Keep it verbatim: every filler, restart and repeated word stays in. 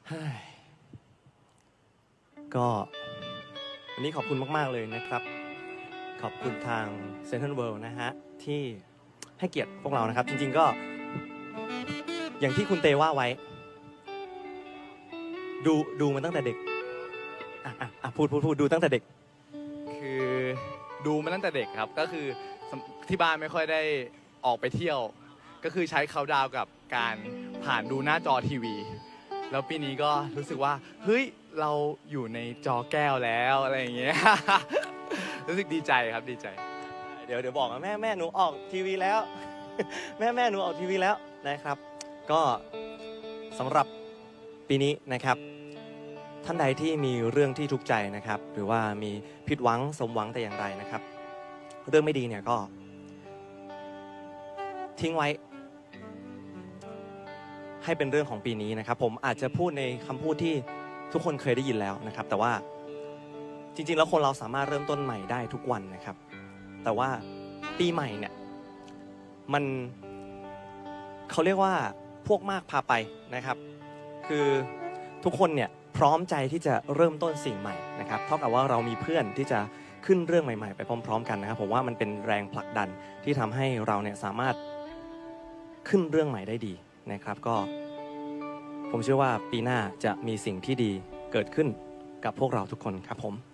ก็วันนี้ขอบคุณมากๆเลยนะครับขอบคุณทางเซ็นทรัลเวิลด์นะฮะที่ให้เกียรติพวกเรานะครับจริงๆก็อย่างที่คุณเตว่าไว้ดูดูมาตั้งแต่เด็กอ่ะอ่ะพูดพูดพูดดูตั้งแต่เด็กคือดูมาตั้งแต่เด็กครับก็คือที่บ้านไม่ค่อยได้ออกไปเที่ยวก็คือใช้เขาดาวกับการผ่านดูหน้าจอทีวีแล้วปีนี้ก็รู้สึกว่าเฮ้ยเราอยู่ในจอแก้วแล้วอะไรอย่างเงี้ยรู้สึกดีใจครับดีใจเดี๋ยวเดี๋ยวบอกว่าแม่แม่หนูออกทีวีแล้วแม่แม่หนูออกทีวีแล้วนะครับก็สำหรับปีนี้นะครับท่านใดที่มีเรื่องที่ทุกข์ใจนะครับหรือว่ามีผิดหวังสมหวังแต่อย่างไรนะครับเรื่องไม่ดีเนี่ยก็ทิ้งไว้ให้เป็นเรื่องของปีนี้นะครับผมอาจจะพูดในคำพูดที่ทุกคนเคยได้ยินแล้วนะครับแต่ว่าจริงๆแล้วคนเราสามารถเริ่มต้นใหม่ได้ทุกวันนะครับแต่ว่าปีใหม่เนี่ยมันเขาเรียกว่าพวกมากพาไปนะครับคือทุกคนเนี่ยพร้อมใจที่จะเริ่มต้นสิ่งใหม่นะครับเท่ากับว่าเรามีเพื่อนที่จะขึ้นเรื่องใหม่ๆไปพร้อมๆกันนะครับผมว่ามันเป็นแรงผลักดันที่ทำให้เราเนี่ยสามารถขึ้นเรื่องใหม่ได้ดีนะครับก็ผมเชื่อว่าปีหน้าจะมีสิ่งที่ดีเกิดขึ้นกับพวกเราทุกคนครับผม